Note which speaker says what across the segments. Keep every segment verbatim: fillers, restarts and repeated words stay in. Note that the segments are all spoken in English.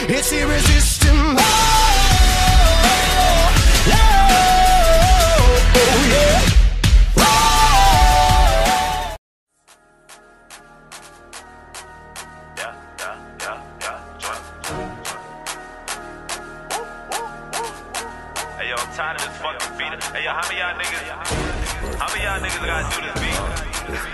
Speaker 1: It's irresistible.
Speaker 2: Hey yo, I'm tired of this fucking beat. Hey yo, how many y'all niggas? How many y'all niggas gotta do this beat?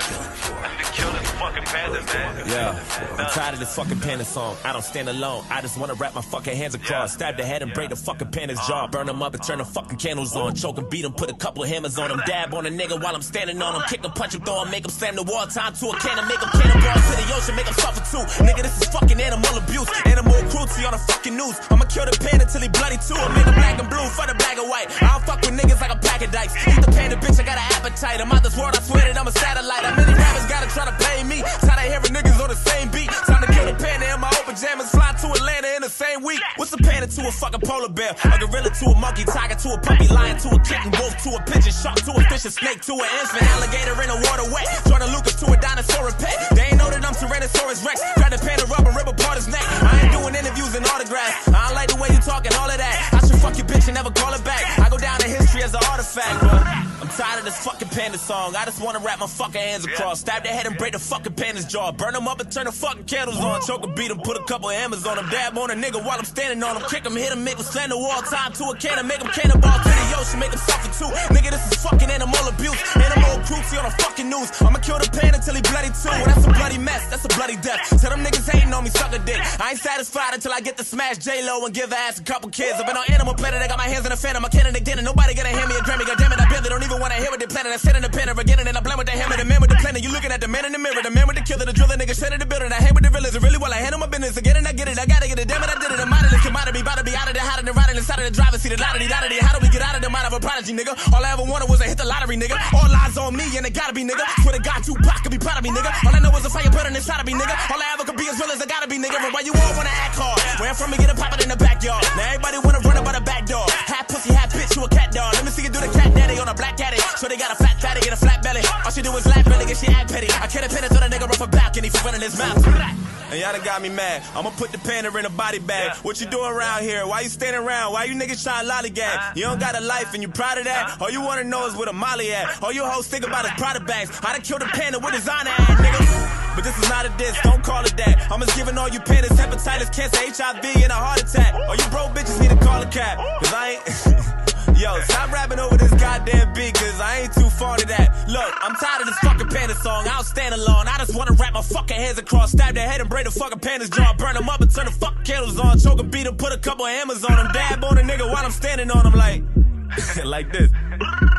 Speaker 2: I need to kill this fucking panda, man.
Speaker 3: Yeah, I'm tired of this fucking panda song. I don't stand alone. I just wanna wrap my fucking hands across, stab the head and break the fucking panda's jaw, burn them up and turn the fucking candles on, choke and beat him, put a couple of hammers on him, dab on a nigga while I'm standing on him, kick him, punch him, throw him, make him slam the wall, time to a cannon, make him cannonball to the ocean, make him suffer too. Nigga, this is fucking animal abuse, animal cruelty on the fucking news. I'ma kill the panda till he bloody too, and make him black and blue for the black and white. I don't fuck with niggas like a pack of dykes. Eat the panda, bitch, I got an appetite. I'm out this world, I swear that I'm a satellite. How many rappers gotta try to play me? Tired of hearing niggas on the same beat. Time to kill the panda in my old pajamas, fly to Atlanta in the same week. What's a panda to a fucking polar bear? A gorilla to a monkey, tiger to a puppy, lion to a kitten, wolf to a pigeon, shark to a fish, a snake to an infant, alligator in a water wet, Jordan Lucas to a dinosaur and pet. They ain't know that I'm Tyrannosaurus Rex. Grab the panda rub and rip apart his neck. I ain't doing interviews and autographs. I don't like the way you talking, all of that. I should fuck your bitch and never call it back. I go down in history as an artifact, but I'm tired of this fucking panda song. I just wanna wrap my fucking hands across, stab their head and break the fucking panda's jaw, burn them up and turn the fucking candles on, choke and beat him, put a couple of hammers on him, dab on a nigga while I'm standing on him, kick him, hit him, make him slam the wall, time to a cannon, make him cannonball to the ocean, make him suffer too. Nigga, this is fucking animal abuse, animal cruelty on the fucking news. I'ma kill the panda till he bloody too. Well, that's a bloody mess, that's a bloody death. Tell them niggas hating on me, suck a dick. I ain't satisfied until I get to smash J-Lo and give her ass a couple kids. I've been on Animal Planet, I got my hands in the phantom, I can't and again, and nobody gonna hand me a Grammy. Goddamn it, I barely don't even wanna hear what they planning. I sit in the pen again, and then I blend with the hammer, the man with the planet. You looking at the man in the mirror, the man with the killer, the driller, nigga shit in the building. I hang with the realers, really well, I handle my business. Again, and I get it, I gotta get it, damn it, I did it. I'm out of this commodity, about to be out of there, hiding and riding inside of the driver's seat, the lottery, lottery. How do we get out of the mind of a prodigy, nigga? All I ever wanted was to hit the lottery, nigga. All eyes on me, and it gotta be, nigga. Swear to God, Tupac could be proud of me, nigga. All I know is a fire burning inside of me, nigga. All I ever could be as real as I gotta be, nigga. And why you all wanna act hard? Where I'm from, we get it poppin' in the backyard. Now everybody wanna run about the back door. Half pussy, half bitch, you a cat dog. Let me see you do the cat daddy on a black caddy. So they got a fat fatty and a flat belly. All she do is laugh, really, get she act petty. I can't pin it to the nigga off a balcony for running his mouth. And y'all done got me mad. I'ma put the panda in a body bag. Yeah. What you doing around here? Why you standing around? Why you niggas trying to lollygag? Uh, you don't got a life and you proud of that? Uh, All you wanna know is where the molly at. All you hoes think about is Prada bags. I done killed a panda with designer at, nigga. But this is not a diss, don't call it that. I'm just giving all you pandas hepatitis, cancer, H I V, and a heart attack. All you broke bitches need to call a cab. Cause I ain't... Yo, stop rapping over this goddamn beat, cause I ain't too fond of that. Look, I'm tired of this fucking panda song, I don't stand alone. I just wanna wrap my fucking hands across, stab their head and break the fucking panda's jaw, burn them up and turn the fucking candles on, choke and beat him, put a couple of hammers on him, dab on a nigga while I'm standing on him like, like this.